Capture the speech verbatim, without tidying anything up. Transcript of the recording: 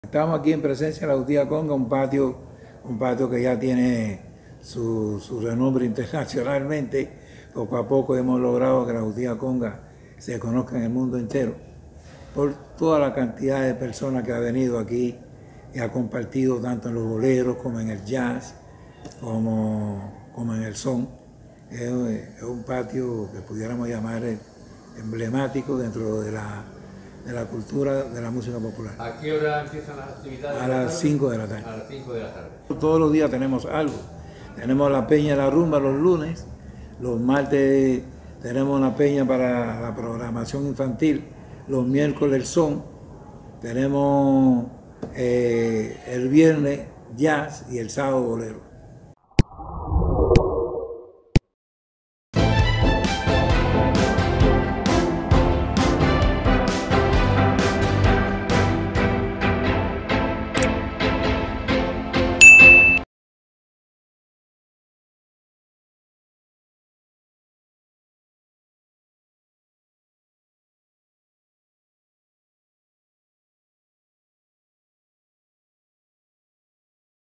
Estamos aquí en presencia de la Agustía Conga, un patio, un patio que ya tiene su, su renombre internacionalmente. Poco a poco hemos logrado que la Agustía Conga se conozca en el mundo entero por toda la cantidad de personas que ha venido aquí y ha compartido tanto en los boleros como en el jazz, como, como en el son. Es, es un patio que pudiéramos llamar emblemático dentro de la de la cultura de la música popular. ¿A qué hora empiezan las actividades? A las cinco de la tarde. A las cinco de la tarde. Todos los días tenemos algo. Tenemos la peña de la rumba los lunes, los martes tenemos una peña para la programación infantil, los miércoles el son, tenemos eh, el viernes jazz y el sábado bolero.